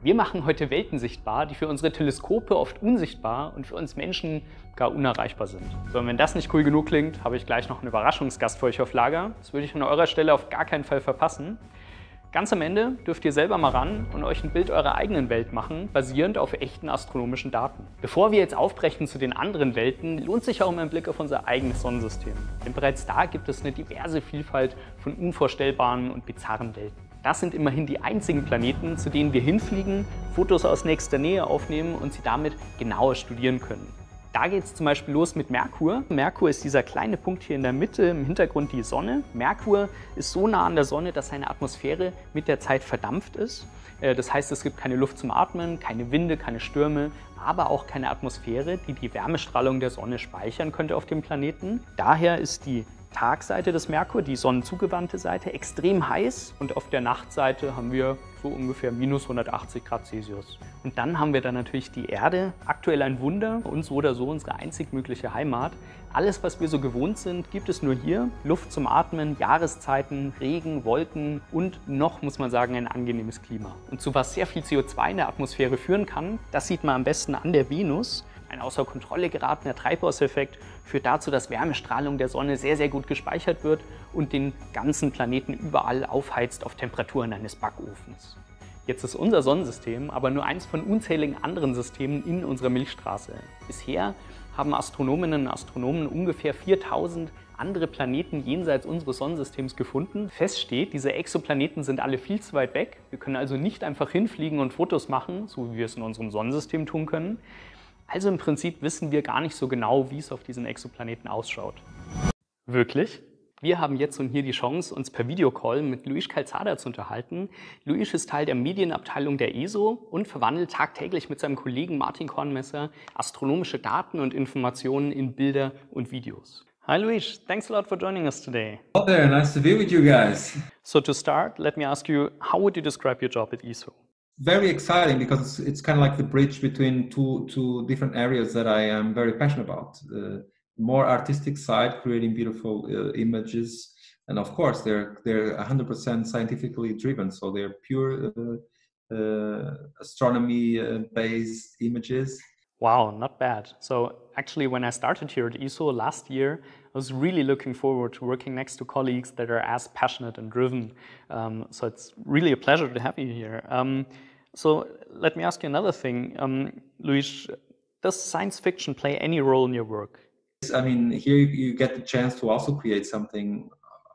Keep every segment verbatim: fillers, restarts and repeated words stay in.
Wir machen heute Welten sichtbar, die für unsere Teleskope oft unsichtbar und für uns Menschen gar unerreichbar sind. So, und wenn das nicht cool genug klingt, habe ich gleich noch einen Überraschungsgast für euch auf Lager. Das würde ich an eurer Stelle auf gar keinen Fall verpassen. Ganz am Ende dürft ihr selber mal ran und euch ein Bild eurer eigenen Welt machen, basierend auf echten astronomischen Daten. Bevor wir jetzt aufbrechen zu den anderen Welten, lohnt sich auch mal ein Blick auf unser eigenes Sonnensystem. Denn bereits da gibt es eine diverse Vielfalt von unvorstellbaren und bizarren Welten. Das sind immerhin die einzigen Planeten, zu denen wir hinfliegen, Fotos aus nächster Nähe aufnehmen und sie damit genauer studieren können. Da geht es zum Beispiel los mit Merkur. Merkur ist dieser kleine Punkt hier in der Mitte, im Hintergrund die Sonne. Merkur ist so nah an der Sonne, dass seine Atmosphäre mit der Zeit verdampft ist. Das heißt, es gibt keine Luft zum Atmen, keine Winde, keine Stürme, aber auch keine Atmosphäre, die die Wärmestrahlung der Sonne speichern könnte auf dem Planeten. Daher ist die Tagseite des Merkur, die sonnenzugewandte Seite, extrem heiß und auf der Nachtseite haben wir so ungefähr minus hundertachtzig Grad Celsius. Und dann haben wir dann natürlich die Erde, aktuell ein Wunder und so oder so unsere einzig mögliche Heimat. Alles, was wir so gewohnt sind, gibt es nur hier. Luft zum Atmen, Jahreszeiten, Regen, Wolken und noch, muss man sagen, ein angenehmes Klima. Und zu was sehr viel C O zwei in der Atmosphäre führen kann, das sieht man am besten an der Venus. Ein außer Kontrolle geratener Treibhauseffekt führt dazu, dass Wärmestrahlung der Sonne sehr, sehr gut gespeichert wird und den ganzen Planeten überall aufheizt auf Temperaturen eines Backofens. Jetzt ist unser Sonnensystem aber nur eins von unzähligen anderen Systemen in unserer Milchstraße. Bisher haben Astronominnen und Astronomen ungefähr viertausend andere Planeten jenseits unseres Sonnensystems gefunden. Fest steht, diese Exoplaneten sind alle viel zu weit weg. Wir können also nicht einfach hinfliegen und Fotos machen, so wie wir es in unserem Sonnensystem tun können. Also im Prinzip wissen wir gar nicht so genau, wie es auf diesen Exoplaneten ausschaut. Wirklich? Wir haben jetzt und hier die Chance, uns per Videocall mit Luís Calçada zu unterhalten. Luís ist Teil der Medienabteilung der E S O und verwandelt tagtäglich mit seinem Kollegen Martin Kornmesser astronomische Daten und Informationen in Bilder und Videos. Hi Luís, thanks a lot for joining us today. Hello there, nice to be with you guys. So to start, let me ask you, how would you describe your job at E S O? Very exciting because it's, it's kind of like the bridge between two two different areas that I am very passionate about. The more artistic side, creating beautiful uh, images, and of course they're they're one hundred percent scientifically driven, so they're pure uh, uh, astronomy uh, based images. Wow, not bad. So actually when I started here at E S O last year, I was really looking forward to working next to colleagues that are as passionate and driven. Um, so it's really a pleasure to have you here. Um, so let me ask you another thing. Um, Luís, does science fiction play any role in your work? I mean, here you get the chance to also create something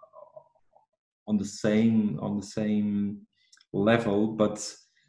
on the same on the same level, but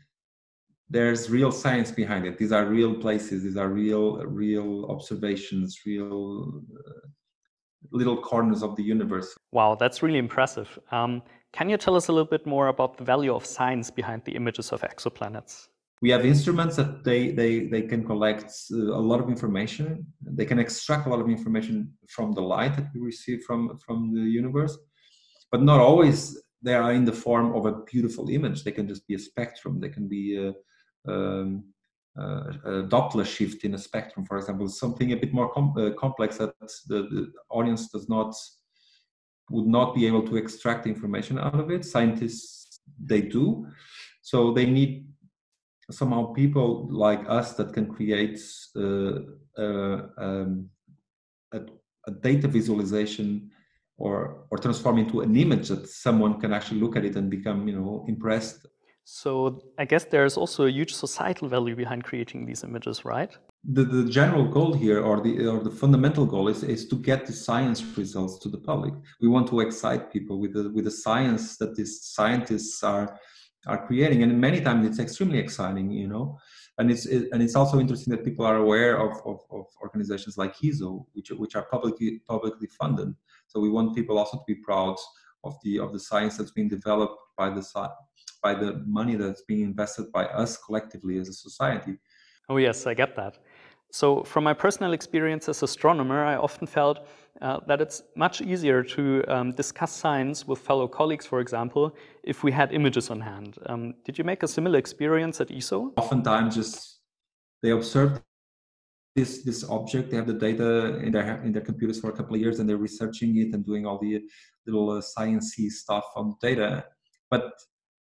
there's real science behind it. These are real places. These are real, real observations, real uh, little corners of the universe. Wow, that's really impressive. Um, can you tell us a little bit more about the value of science behind the images of exoplanets? We have instruments that they they they can collect uh, a lot of information. They can extract a lot of information from the light that we receive from from the universe, but not always they are in the form of a beautiful image. They can just be a spectrum. They can be a, Um, uh, a Doppler shift in a spectrum, for example, something a bit more com uh, complex that the, the audience does not would not be able to extract information out of it. Scientists, they do, so they need somehow people like us that can create uh, uh, um, a, a data visualization or or transform into an image that someone can actually look at it and become, you know, impressed. So I guess there's also a huge societal value behind creating these images, right? The, the general goal here, or the or the fundamental goal, is, is to get the science results to the public. We want to excite people with the with the science that these scientists are are creating, and many times it's extremely exciting, you know. And it's it, and it's also interesting that people are aware of, of, of organizations like E S O, which which are publicly publicly funded. So we want people also to be proud of the of the science that's being developed by the by the money that's being invested by us collectively as a society. Oh yes, I get that. So from my personal experience as astronomer, I often felt uh, that it's much easier to um, discuss science with fellow colleagues, for example, if we had images on hand. Um, did you make a similar experience at E S O? Oftentimes, just they observe this this object, they have the data in their in their computers for a couple of years, and they're researching it and doing all the little uh, sciencey stuff on the data. But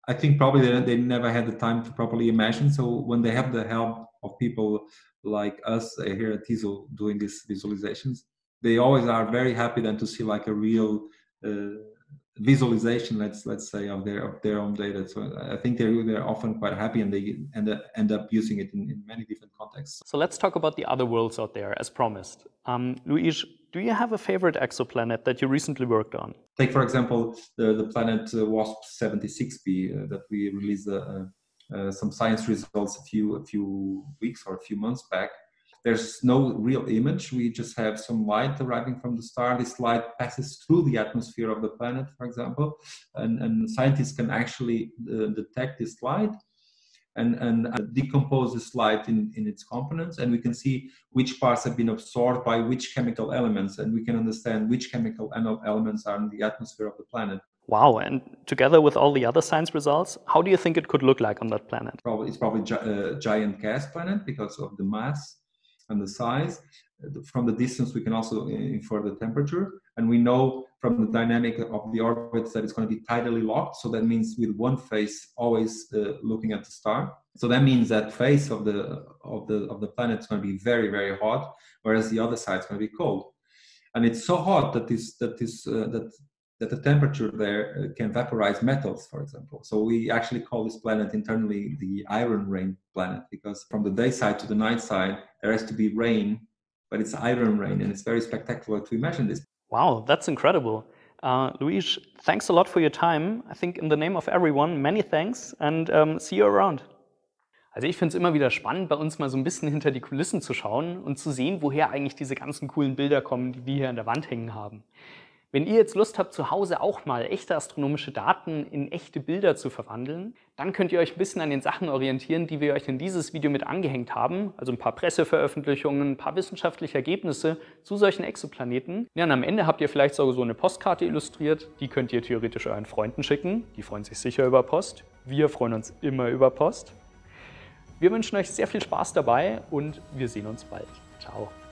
I think probably they, they never had the time to properly imagine. So when they have the help of people like us here at T I S O doing these visualizations, they always are very happy then to see like a real uh, visualization, let's let's say, of their of their own data. So I think they're they're often quite happy, and they end up, end up using it in, in many different contexts. So let's talk about the other worlds out there, as promised. Um, Luís, do you have a favorite exoplanet that you recently worked on? Take for example the the planet uh, WASP seventy-six b uh, that we released uh, uh, some science results a few a few weeks or a few months back. There's no real image. We just have some light arriving from the star. This light passes through the atmosphere of the planet, for example, and, and scientists can actually uh, detect this light and, and uh, decompose this light in, in its components, and we can see which parts have been absorbed by which chemical elements, and we can understand which chemical elements are in the atmosphere of the planet. Wow, and together with all the other science results, how do you think it could look like on that planet? Probably, it's probably a giant gas planet because of the mass and the size. From the distance, we can also infer the temperature, and we know from the dynamic of the orbits that it's going to be tidally locked. So that means with one face always uh, looking at the star. So that means that face of the of the of the planet is going to be very very hot, whereas the other side is going to be cold. And it's so hot that this that this uh, that that the temperature there can vaporize metals, for example. So we actually call this planet internally the iron rain planet, because from the day side to the night side, there has to be rain, but it's iron rain, and it's very spectacular to imagine this. Wow, that's incredible. Uh, Luís, thanks a lot for your time. I think in the name of everyone, many thanks, and um, see you around. Also ich finde es immer wieder spannend, bei uns mal so ein bisschen hinter die Kulissen zu schauen und zu sehen, woher eigentlich diese ganzen coolen Bilder kommen, die wir hier an der Wand hängen haben. Wenn ihr jetzt Lust habt, zu Hause auch mal echte astronomische Daten in echte Bilder zu verwandeln, dann könnt ihr euch ein bisschen an den Sachen orientieren, die wir euch in dieses Video mit angehängt haben. Also ein paar Presseveröffentlichungen, ein paar wissenschaftliche Ergebnisse zu solchen Exoplaneten. Ja, und am Ende habt ihr vielleicht sogar so eine Postkarte illustriert. Die könnt ihr theoretisch euren Freunden schicken. Die freuen sich sicher über Post. Wir freuen uns immer über Post. Wir wünschen euch sehr viel Spaß dabei und wir sehen uns bald. Ciao.